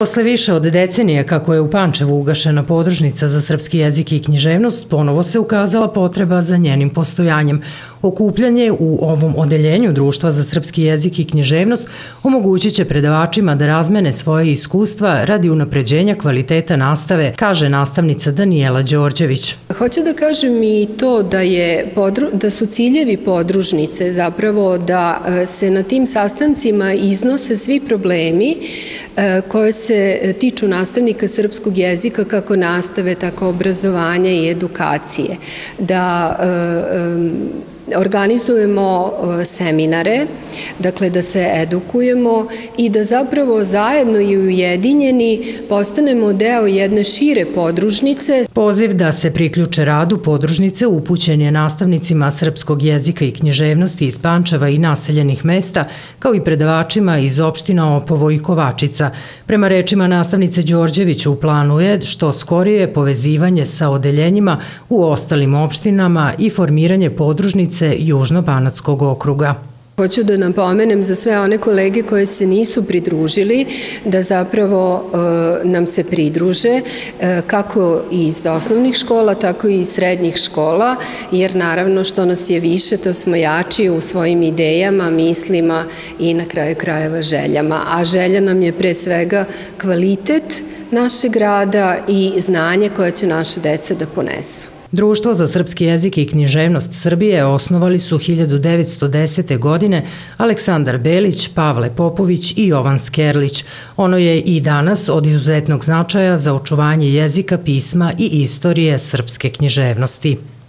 Posle više od decenije kako je u Pančevu ugašena podružnica za srpski jezik i književnost, ponovo se ukazala potreba za njenim postojanjem. Okupljanje u ovom odeljenju Društva za srpski jezik i književnost omogućit će predavačima da razmene svoje iskustva radi unapređenja kvaliteta nastave, kaže nastavnica Danijela Đorđević. Hoću da kažem i to da su ciljevi podružnice zapravo da se na tim sastancima iznose svi problemi koje se tiču nastavnika srpskog jezika, kako nastave, tako obrazovanja i edukacije. Da organizujemo seminare, dakle da se edukujemo i da zapravo zajedno i ujedinjeni postanemo deo jedne šire podružnice. Poziv da se priključe radu podružnice upućen je nastavnicima srpskog jezika i književnosti iz Pančeva i naseljenih mesta, kao i predavačima iz opština Opovo i Kovačica. Prema rečima nastavnice Đorđević, u planu je što skorije povezivanje sa odeljenjima u ostalim opštinama i formiranje podružnice Južno-Banatskog okruga. Hoću da napomenem za sve one kolege koje se nisu pridružili da zapravo nam se pridruže kako iz osnovnih škola, tako i iz srednjih škola, jer naravno što nas je više, to smo jači u svojim idejama, mislima i na kraju krajeva željama. A želja nam je pre svega kvalitet našeg rada i znanje koje će naše deca da ponesu. Društvo za srpski jezik i književnost Srbije osnovali su 1910. godine Aleksandar Belić, Pavle Popović i Jovan Skerlić. Ono je i danas od izuzetnog značaja za očuvanje jezika, pisma i istorije srpske književnosti.